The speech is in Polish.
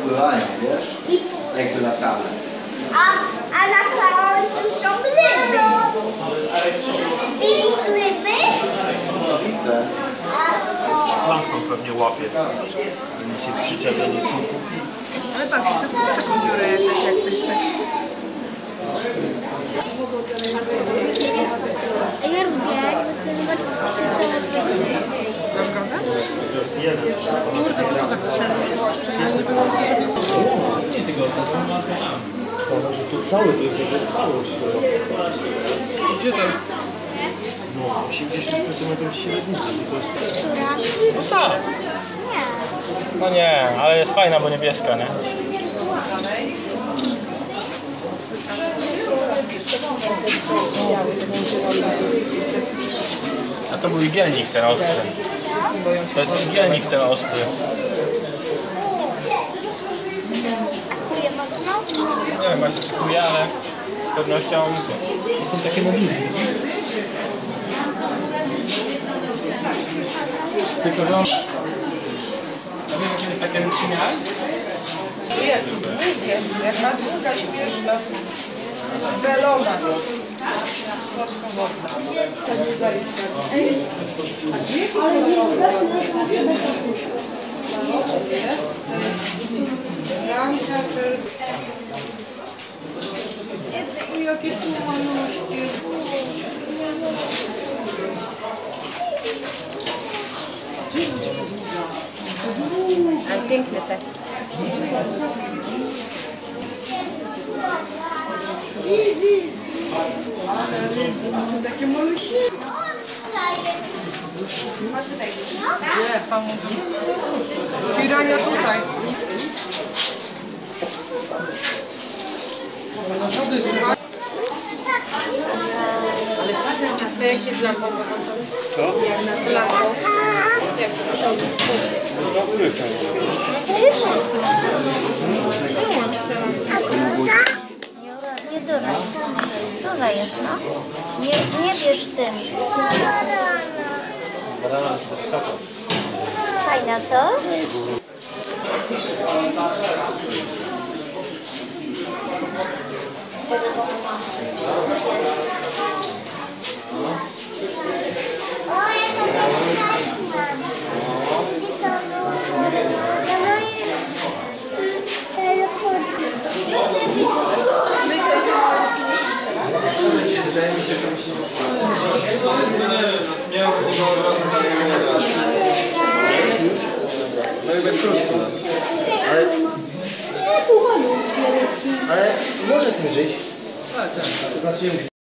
pływają, wiesz? Jakby latały. A na końcu są ryby. Widzisz ryby? No widzę. Plankton pewnie łapie. Będzie się przyczepia do czubków. Ale patrz, tu ma taką dziurę jakbyś tak. Ja lubię, chcę zobaczyć, co Naprawdę? Kurde, to co tak Może to całe, to jest jego całość. Gdzie to? No, 80 cm średnicy. To jest No tak. No nie, ale jest fajna, bo niebieska, nie? A to był igielnik ten ostry. To jest igielnik ten ostry. Kuję mocno? Nie wiem, jak to skuje, ale z pewnością są takie mobilne. tylko że on... A wiesz, jak takie rybki miałeś? Nie, jak ma długa śmieszna. Belona. Ale nie Jakie tu malutkie. Ale piękne te. Tu takie malusie. Nie, pan mówi. Pirania tutaj. A jak ci z lampą wychodzą? Co? Z lampą. Jak to jest? No dobry ten. Wyłącz sobie lampę. Nie dodaj. Dodaj jest, no. Nie bierz tym. Banana to wysoko. Fajna, co? No i bez krótko. Ale może z tym żyć. Tak, tak. To znaczy